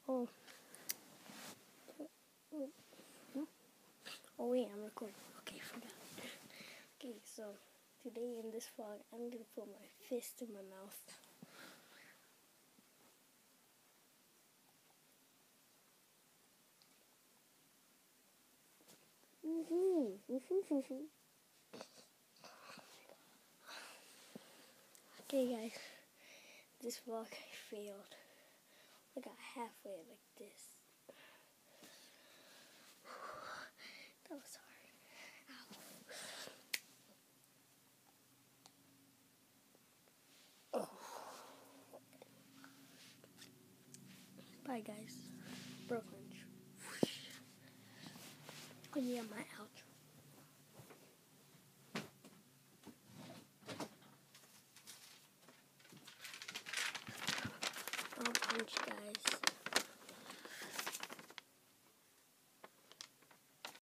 Oh. Oh wait, I'm recording. Okay, forgot. Okay, so today in this vlog, I'm gonna put my fist in my mouth. Okay, guys, this vlog failed. I got halfway like this. That was hard. Ow. Oh. Bye, guys. Brooklyn. Oh yeah, my outro. I'll punch, guys.